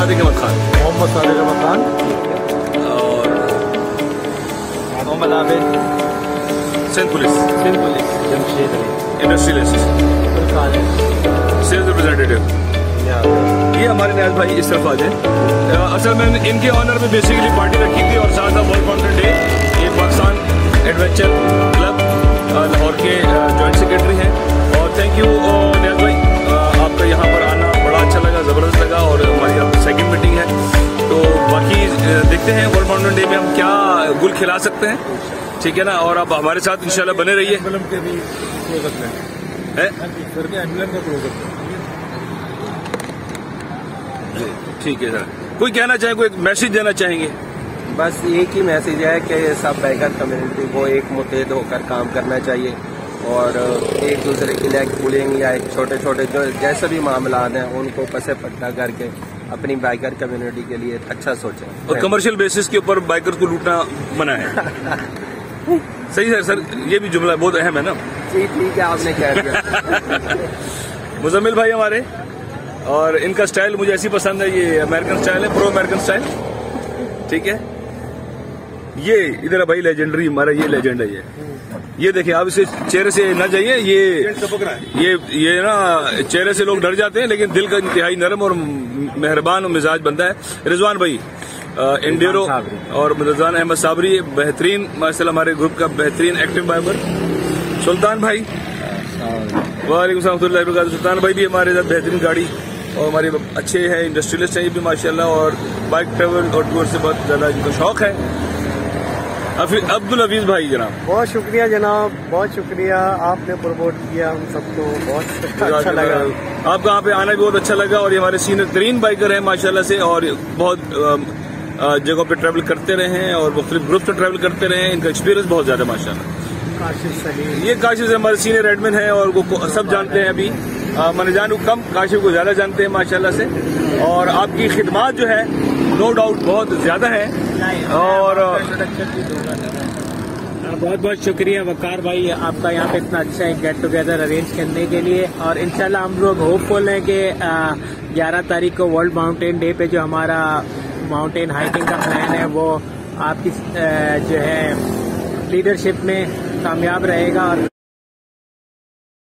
सादिक अहमद खान। मोहम्मद सादिक अहमद खान और Mohammad Abid, Sindh police, Jamshed industrialist, sales representative. ये हमारे न्याज भाई इस तरफ आ जाए। असल में इनके ऑनर में बेसिकली पार्टी रखी थी और साथ साथ वर्ल्ड कॉन्फ्रेंस डे। ये पाकिस्तान एडवेंचर क्लब लाहौर के जॉइंट सेक्रेटरी हैं। और थैंक यू न्याज भाई, आपका यहाँ पर आना बड़ा अच्छा लगा, ज़बरदस्त लगा। और हमारी अब सेकेंड मीटिंग है, तो बाकी देखते हैं वर्ल्ड कॉन्फ्रेंस डे में हम क्या गुल खिला सकते हैं, ठीक है ना। और आप हमारे साथ इंशाल्लाह बने रहिए। ठीक है सर, कोई कहना चाहे, कोई मैसेज देना चाहेंगे? बस एक ही मैसेज है कि सब बाइकर कम्युनिटी को एक मुतहद होकर काम करना चाहिए और एक दूसरे की लेग पुलिंग या छोटे छोटे जो जैसे भी मामला हैं उनको पसे पट्टा करके अपनी बाइकर कम्युनिटी के लिए अच्छा सोचें। और कमर्शियल बेसिस के ऊपर बाइकर को लूटना मना है। सही है सर, ये भी जुमला बहुत अहम है ना। जी ठीक है, आपने कह दिया। मुजम्मिल भाई हमारे, और इनका स्टाइल मुझे ऐसी पसंद है, ये अमेरिकन स्टाइल है, प्रो अमेरिकन स्टाइल, ठीक है। ये इधर भाई लेजेंडरी हमारा, ये लेजेंड है। ये देखिए, आप इसे चेहरे से न जाइए, ये ना चेहरे से लोग डर जाते हैं, लेकिन दिल का इंतहाई नरम और मेहरबान और मिजाज बनता है। रिजवान भाई इंडेरो और रिजवान अहमद साबरी बेहतरीन माशाल्लाह हमारे ग्रुप का बेहतरीन एक्टिव मेंबर। सुल्तान भाई, वालेकुम सलाम। सुल्तान भाई भी हमारे साथ बेहतरीन गाड़ी और हमारे अच्छे हैं, इंडस्ट्रियलिस्ट हैं ये भी माशाल्लाह, और बाइक ट्रेवल और टूर से बहुत ज्यादा इनका शौक है। अब्दुल हफीज भाई जनाब, बहुत शुक्रिया जनाब, बहुत शुक्रिया, आपने प्रमोट किया हम सबको, बहुत अच्छा लगा। आपका यहाँ पे आना भी बहुत अच्छा लगा। और ये हमारे सीनियर तरीन बाइकर हैं माशाल्लाह से, और बहुत जगहों पे ट्रैवल करते रहे हैं और मुख्तलिफ ग्रुप से ट्रैवल करते रहे हैं। इनका एक्सपीरियंस बहुत ज्यादा माशाल्लाह। ये काशिफ से हमारे सीनियर एडमिन है और वो सब जानते हैं। अभी मैंने जानू कम, काशिफ को ज्यादा जानते हैं माशाल्लाह से। और आपकी खिदमत जो है नो डाउट बहुत ज्यादा है। और बहुत बहुत शुक्रिया वकार भाई, आपका यहाँ पे इतना अच्छा एक गेट टुगेदर अरेंज करने के लिए। और इंशाल्लाह हम लोग होपफुल हैं कि 11 तारीख को वर्ल्ड माउंटेन डे पे जो हमारा माउंटेन हाइकिंग का प्लान है वो आपकी जो है लीडरशिप में कामयाब रहेगा। और